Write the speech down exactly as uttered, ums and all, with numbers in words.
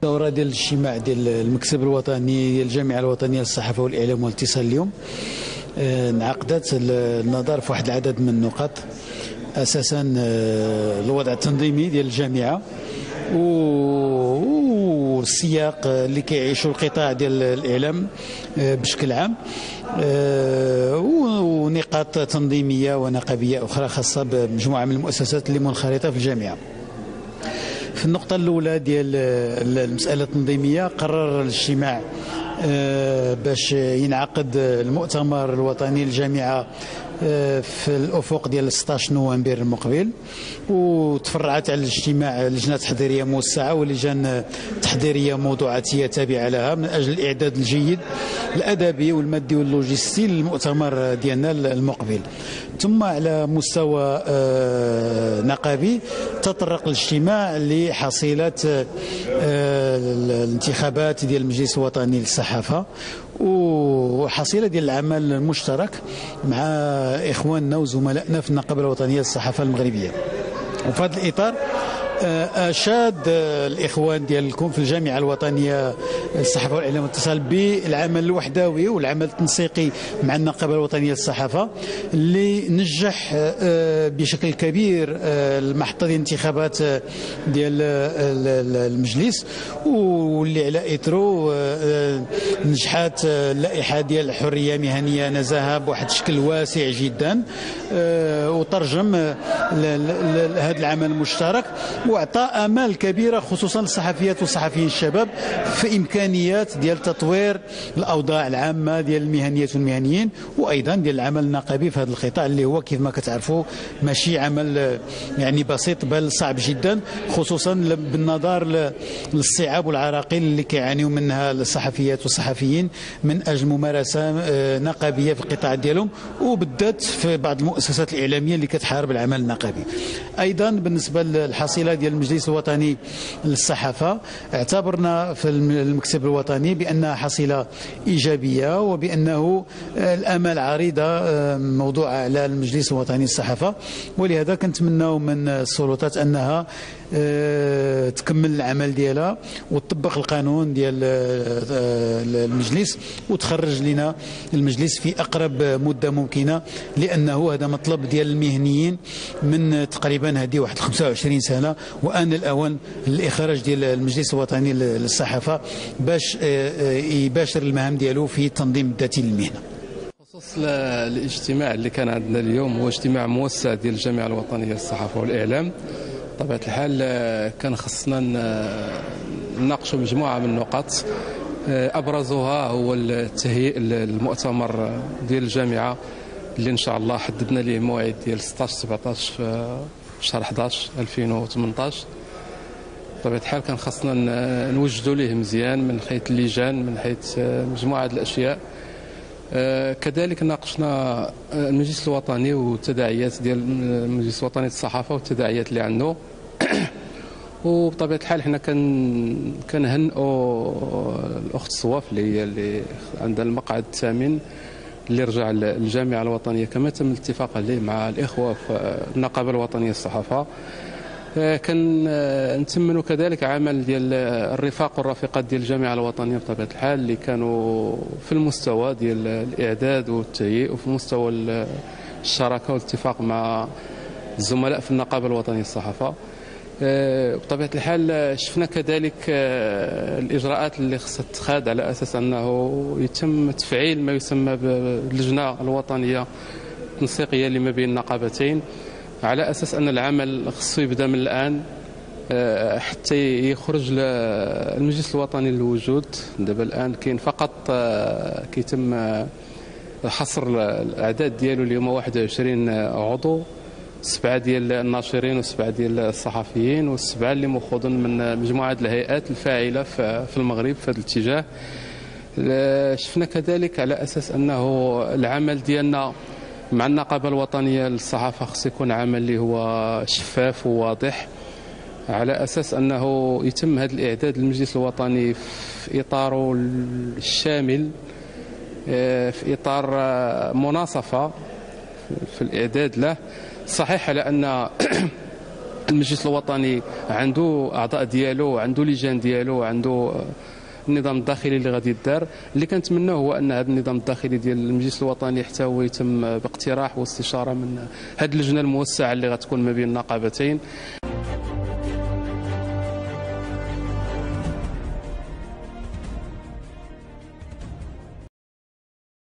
الدورة ديال الاجتماع ديال المكتب الوطني ديال الجامعة الوطنية للصحافة والإعلام والاتصال اليوم انعقدت النظر في واحد العدد من النقاط، أساسا الوضع التنظيمي ديال الجامعة والسياق اللي كيعيشوا القطاع ديال الإعلام بشكل عام، ونقاط تنظيمية ونقابية أخرى خاصة بمجموعة من المؤسسات اللي منخرطة في الجامعة. في النقطة الأولى ديال المسألة التنظيمية، قرر الاجتماع باش ينعقد المؤتمر الوطني للجامعة في الأفق ديال ستة عشر نوفمبر المقبل، وتفرعت على الاجتماع لجنة تحضيرية موسعة ولجان تحضيرية موضوعاتية تابعة لها من أجل الإعداد الجيد الأدبي والمادي واللوجستي للمؤتمر ديالنا المقبل. ثم على مستوى نقابي تطرق الاجتماع لحصيلة الانتخابات ديال المجلس الوطني للصحافة وحصيلة ديال العمل المشترك مع إخواننا وزملائنا في النقابة الوطنية للصحافة المغربية. وفي هذا الإطار أشاد الإخوان ديالكم في الجامعة الوطنية للصحافة والإعلام والاتصال بالعمل الوحدوي والعمل التنسيقي مع النقابة الوطنية للصحافة اللي نجح بشكل كبير المحطة ديال الانتخابات ديال المجلس، واللي على إثره نجحت اللائحة ديال الحرية مهنية نزاهة بواحد الشكل واسع جدا، وترجم هذا العمل المشترك واعطى امال كبيره خصوصا للصحفيات والصحفيين الشباب في امكانيات ديال تطوير الاوضاع العامه ديال المهنيات والمهنيين، وايضا ديال العمل النقابي في هذا القطاع اللي هو كيف ما كتعرفوا ماشي عمل يعني بسيط بل صعب جدا، خصوصا بالنظر للصعاب والعراقيل اللي كيعانيوا منها الصحفيات والصحفيين من اجل ممارسه نقابيه في القطاع ديالهم، وبالذات في بعض المؤسسات الاعلاميه اللي كتحارب العمل النقابي. ايضا بالنسبه للحصيله ديال المجلس الوطني للصحافه، اعتبرنا في المكتب الوطني بانها حصيله ايجابيه وبانه الامال عريضه موضوعه على المجلس الوطني للصحافه، ولهذا كنتمناو من السلطات انها تكمل العمل ديالها وتطبق القانون ديال المجلس وتخرج لنا المجلس في اقرب مده ممكنه، لانه هذا مطلب ديال المهنيين من تقريبا هذه واحد خمسة وعشرين سنه، وان الاوان الاخراج ديال المجلس الوطني للصحافه باش يباشر المهام ديالو في التنظيم الذاتي للمهنه. بخصوص الاجتماع اللي كان عندنا اليوم هو اجتماع موسع ديال الجامعه الوطنيه للصحافه والاعلام. بطبيعه الحال كان خصنا نناقشوا مجموعه من النقاط، ابرزها هو التهيئ المؤتمر ديال الجامعه اللي ان شاء الله حددنا ليه موعد ديال ستة عشر سبعة عشر في شهر أحد عشر ألفين وثمانية عشر. بطبيعه الحال كان خصنا نوجدوا ليه مزيان من حيث اللجان، من حيث مجموعه الاشياء. كذلك ناقشنا المجلس الوطني والتداعيات ديال المجلس الوطني للصحافه والتداعيات اللي عنده. وبطبيعه الحال حنا كان كنهنئوا الاخت صواف اللي هي اللي عندها المقعد الثامن اللي رجع للجامعه الوطنيه كما تم الاتفاق عليه مع الاخوه في النقابه الوطنيه للصحافه. كان نتمنوا كذلك عمل ديال الرفاق والرافقات ديال الجامعه الوطنيه بطبيعه الحال اللي كانوا في المستوى ديال الاعداد والتهيئ وفي مستوى الشراكه والاتفاق مع الزملاء في النقابه الوطنيه للصحافه. بطبيعه الحال شفنا كذلك الاجراءات اللي خصها تتخذ على اساس انه يتم تفعيل ما يسمى باللجنه الوطنيه التنسيقيه اللي ما بين النقابتين، على اساس ان العمل خصو يبدا من الان حتى يخرج المجلس الوطني للوجود. دابا الان كاين فقط كيتم حصر الاعداد ديالو اليوم واحد وعشرين عضو، سبعه ديال الناشرين وسبعه ديال الصحفيين والسبعه اللي مأخوذون من مجموعه الهيئات الفاعله في المغرب في هذا الاتجاه. شفنا كذلك على اساس انه العمل ديالنا مع النقابه الوطنيه للصحافه خص يكون عمل اللي هو شفاف وواضح، على اساس انه يتم هذا الاعداد للمجلس الوطني في اطاره الشامل، في اطار مناصفه في الاعداد له. صحيح على ان المجلس الوطني عنده اعضاء ديالو، عنده لجان ديالو، عنده النظام الداخلي اللي غادي يدار. اللي كنتمناه هو ان هذا النظام الداخلي ديال المجلس الوطني حتى هو يتم باقتراح واستشاره من هذه اللجنه الموسعه اللي غتكون ما بين النقابتين.